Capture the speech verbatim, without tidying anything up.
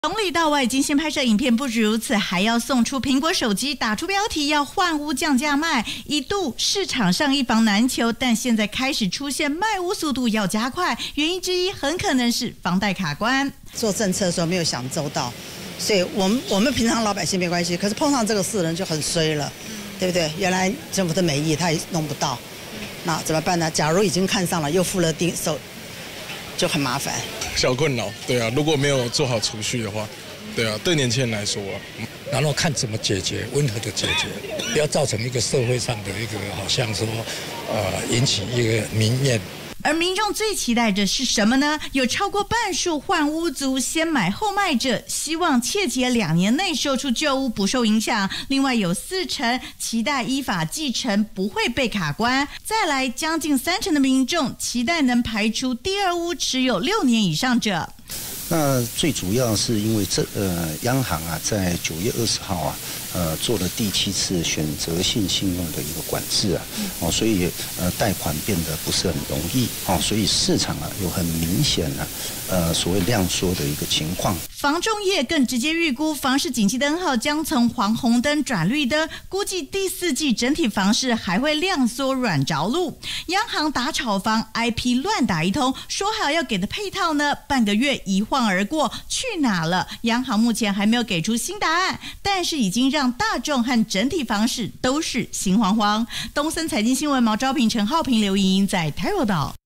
从里到外精心拍摄影片，不止如此，还要送出苹果手机，打出标题要换屋降价卖，一度市场上一房难求，但现在开始出现卖屋速度要加快，原因之一很可能是房贷卡关。 做政策的时候没有想周到，所以我们我们平常老百姓没关系，可是碰上这个事人就很衰了，对不对？原来政府的美意他也弄不到，那怎么办呢？假如已经看上了，又付了定手，就很麻烦。 小困扰，对啊，如果没有做好储蓄的话，对啊，对年轻人来说、啊， 然后看怎么解决，温和的解决，不要造成一个社会上的一个好像说，呃，引起一个民怨。 而民众最期待的是什么呢？有超过半数换屋族先买后卖者希望切结两年内售出旧屋不受影响，另外有四成期待依法继承不会被卡关，再来将近三成的民众期待能排除第二屋持有六年以上者。 那最主要是因为这呃央行啊在九月二十号啊呃做了第七次选择性信用的一个管制啊，哦，所以呃贷款变得不是很容易哦，所以市场啊有很明显的、啊、呃所谓量缩的一个情况。 房仲业更直接预估房市景气灯号将从黄红灯转绿灯，估计第四季整体房市还会量缩软着陆。央行打炒房 I P 乱打一通，说好要给的配套呢，半个月一晃而过，去哪了？央行目前还没有给出新答案，但是已经让大众和整体房市都是心慌慌。东森财经新闻毛昭平、陈浩平、刘莹莹在台报道。